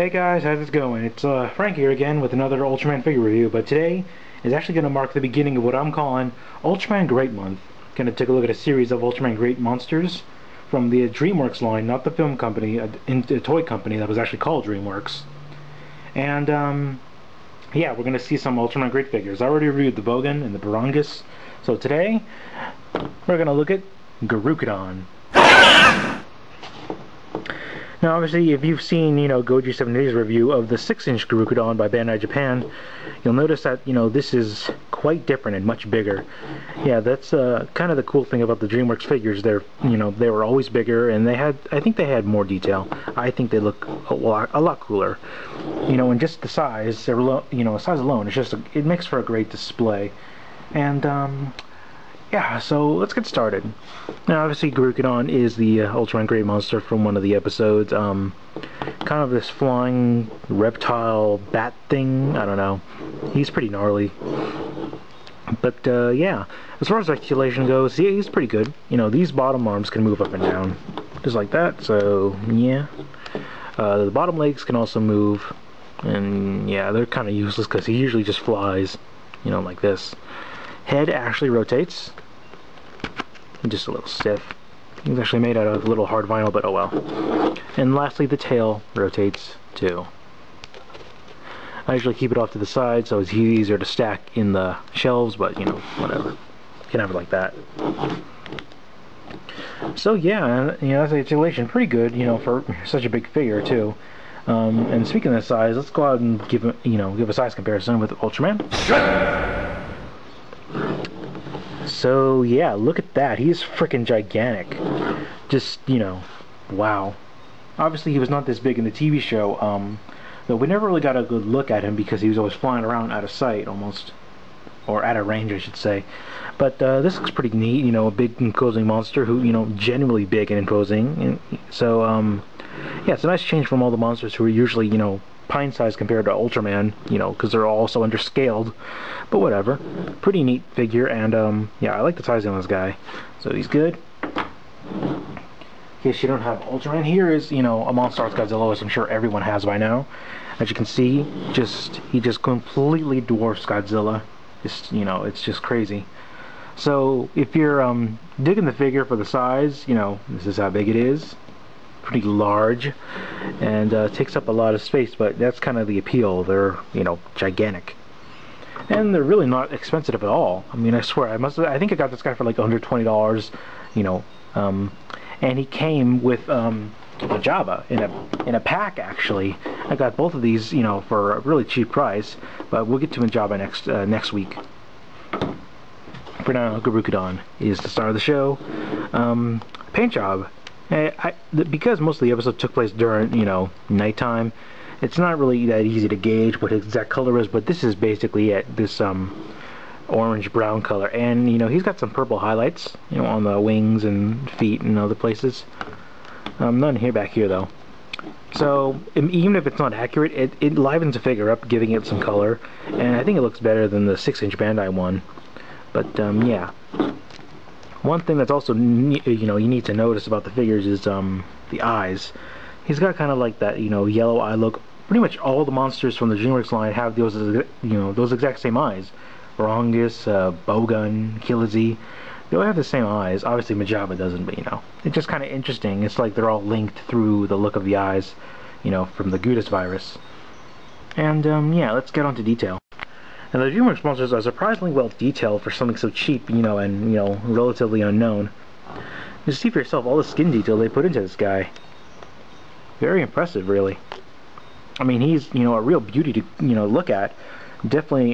Hey guys, how's it going? It's Frank here again with another Ultraman figure review, but today is actually going to mark the beginning of what I'm calling Ultraman Great Month. Going to take a look at a series of Ultraman Great monsters from the DreamWorks line, not the film company, a toy company that was actually called DreamWorks. And yeah, we're going to see some Ultraman Great figures. I already reviewed the Bogan and the Barangus, so today we're going to look at Garukidon. Now, obviously, if you've seen, Goji 7 Days review of the 6-inch Garukidon by Bandai Japan, you'll notice that, this is quite different and much bigger. Yeah, that's kind of the cool thing about the DreamWorks figures. They're, they were always bigger, and I think they had more detail. I think they look a lot cooler. And just the size, size alone, it makes for a great display. And, yeah, so let's get started. Now, obviously, Garukidon is the Ultraman Great monster from one of the episodes. Kind of this flying reptile bat thing. I don't know. He's pretty gnarly. But, yeah, as far as articulation goes, yeah, he's pretty good. These bottom arms can move up and down, just like that, so, yeah. The bottom legs can also move, and, yeah, they're kind of useless because he usually just flies, like this. Head actually rotates. Just a little stiff. It's actually made out of a little hard vinyl, but oh well. And lastly, the tail rotates too. I usually keep it off to the side so it's easier to stack in the shelves, but whatever. You can have it like that. So yeah, that's articulation pretty good, for such a big figure too. And speaking of size, let's go out and give a size comparison with Ultraman. So yeah, look at that. He's freaking gigantic. Just, wow. Obviously he was not this big in the TV show, though we never really got a good look at him because he was always flying around out of sight almost. Or out of range, I should say. But this looks pretty neat, a big imposing monster who, genuinely big and imposing. And so, yeah, it's a nice change from all the monsters who are usually, pint-sized compared to Ultraman, because they're all so underscaled. But whatever. Pretty neat figure, and, yeah, I like the sizing on this guy. So he's good. In case you don't have Ultraman, here is, a Monster Arts Godzilla, as I'm sure everyone has by now. As you can see, he just completely dwarfs Godzilla. It's just crazy. So, if you're, digging the figure for the size, this is how big it is. Pretty large, and takes up a lot of space, but that's kind of the appeal. They're, gigantic. And they're really not expensive at all. I mean, I swear, I think I got this guy for like under $20, and he came with Majaba in a pack, actually. I got both of these, for a really cheap price, but we'll get to Majaba next week. For now, Garukidon is the star of the show. Paint job. Because most of the episode took place during, nighttime, it's not really that easy to gauge what his exact color is, but this is basically it, this orange-brown color. And, he's got some purple highlights, on the wings and feet and other places. None here back here, though. So, even if it's not accurate, it livens the figure up, giving it some color. And I think it looks better than the 6-inch Bandai one. But, yeah. One thing that's also, you need to notice about the figures is, the eyes. He's got kind of like that, yellow eye look. Pretty much all the monsters from the DreamWorks line have those, those exact same eyes. Barangus, Bogan, Kilizi, they all have the same eyes. Obviously Majaba doesn't, but, it's just kind of interesting. It's like they're all linked through the look of the eyes, from the Gudis virus. And, yeah, let's get on to detail. And the DreamWorks monsters are surprisingly well detailed for something so cheap, and, relatively unknown. Just see for yourself all the skin detail they put into this guy. Very impressive, really. I mean, he's, a real beauty to, look at. Definitely,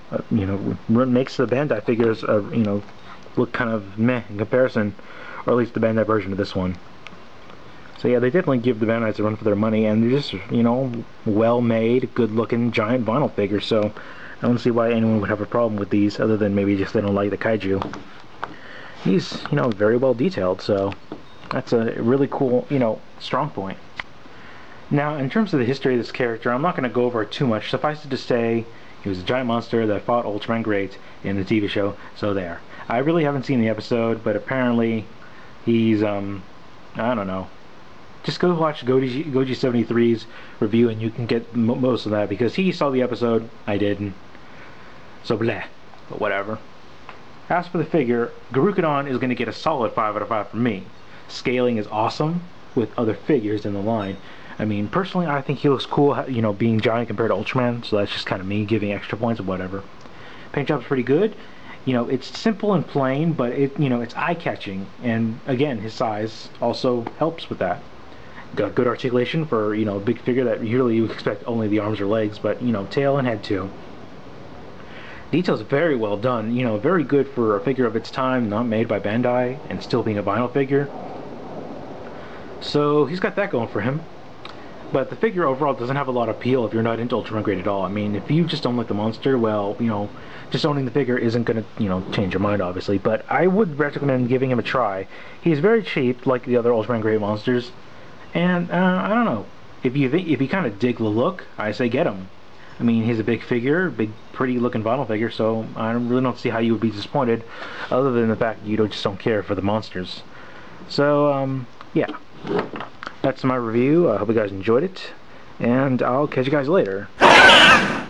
makes the Bandai figures, look kind of meh in comparison, or at least the Bandai version of this one. So yeah, they definitely give the Bandais a run for their money, and they're just, well-made, good-looking, giant vinyl figures, so I don't see why anyone would have a problem with these, other than maybe just they don't like the kaiju. He's, very well detailed, so that's a really cool, strong point. Now, in terms of the history of this character, I'm not going to go over it too much. Suffice it to say, he was a giant monster that fought Ultraman Great in the TV show, so there. I really haven't seen the episode, but apparently he's, I don't know, just go watch Goji73's review and you can get most of that, because he saw the episode, I didn't. So bleh, but whatever. As for the figure, Garukidon is going to get a solid 5 out of 5 from me. Scaling is awesome with other figures in the line. I mean, personally, I think he looks cool, you know, being giant compared to Ultraman, so that's just kind of me giving extra points or whatever. Paint job's pretty good. You know, it's simple and plain, but it's eye-catching, and again, his size also helps with that. Got good articulation for, a big figure that usually you expect only the arms or legs, but, tail and head too. Detail's very well done, very good for a figure of its time, not made by Bandai, and still being a vinyl figure. So, he's got that going for him. But the figure overall doesn't have a lot of appeal if you're not into Ultraman Great at all. I mean, if you just don't like the monster, well, just owning the figure isn't going to, change your mind, obviously. But I would recommend giving him a try. He's very cheap, like the other Ultraman Great monsters. And, I don't know. If you kind of dig the look, I say get him. I mean, he's a big figure, big, pretty-looking vinyl figure, so I really don't see how you would be disappointed, other than the fact that you just don't care for the monsters. So, yeah. That's my review. I hope you guys enjoyed it, and I'll catch you guys later.